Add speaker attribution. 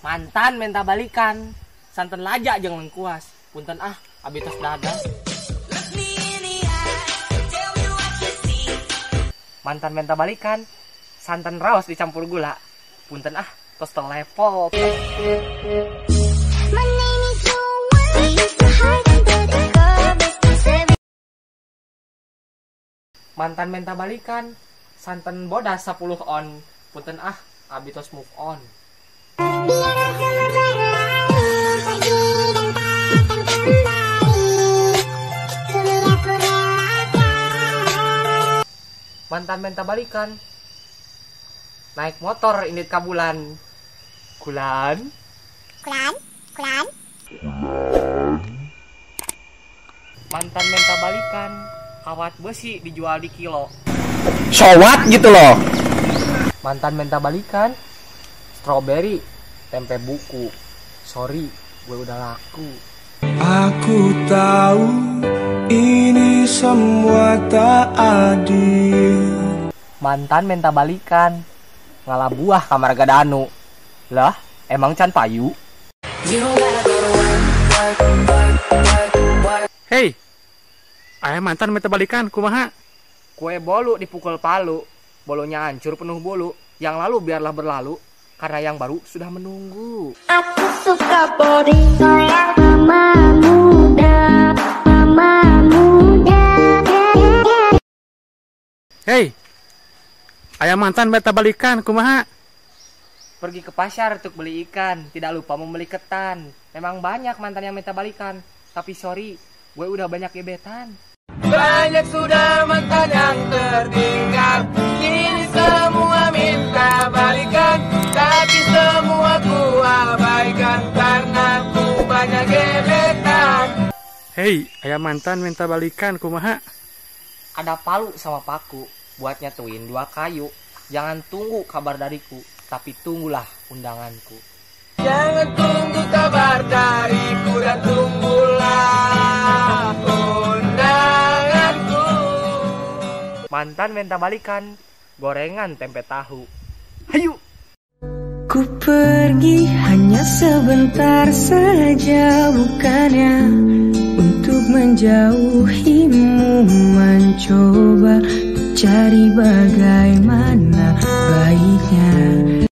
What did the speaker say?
Speaker 1: Mantan minta balikan, santen laja jeung lengkuas. Punten abi tos dadah. Mantan minta balikan, santen raos dicampur gula. Punten tos telepon. Mantan minta balikan, santen bodas 10 on. Punten abi tos move on. Mantan minta balikan, naik motor indit ka bulan. Kulan. Mantan minta balikan, kawat besi dijual di kilo.
Speaker 2: Sowat gitu loh.
Speaker 1: Mantan minta balikan, strawberry, tempe buku. Sorry, gue udah laku.
Speaker 3: Aku tahu ini semua tak adil.
Speaker 1: Mantan minta balikan, ngalah buah kamar gadanu. Lah, emang can payu?
Speaker 2: Hei, ayah mantan minta balikan, kumaha?
Speaker 1: Kue bolu dipukul palu, bolunya hancur penuh bolu. Yang lalu biarlah berlalu, karena yang baru sudah menunggu.
Speaker 4: Aku suka body goyang mama muda.
Speaker 2: Hei, ayah mantan minta balikan, kumaha?
Speaker 1: Pergi ke pasar untuk beli ikan, tidak lupa membeli ketan. Memang banyak mantan yang minta balikan, tapi sorry, gue udah banyak gebetan.
Speaker 3: Banyak sudah mantan yang tertinggal, kini semua minta balikan, tapi semua ku abaikan karena ku banyak gebetan.
Speaker 2: Hei, ayah mantan minta balikan, kumaha?
Speaker 1: Ada palu sama paku, buat nyatuin 2 kayu. Jangan tunggu kabar dariku, tapi tunggulah undanganku.
Speaker 3: Jangan tunggu kabar dariku dan tunggulah undanganku.
Speaker 1: Mantan minta balikan, gorengan tempe tahu. Hayu!
Speaker 5: Ku pergi hanya sebentar saja, bukannya untuk menjauhimu, mencoba cari bagaimana baiknya.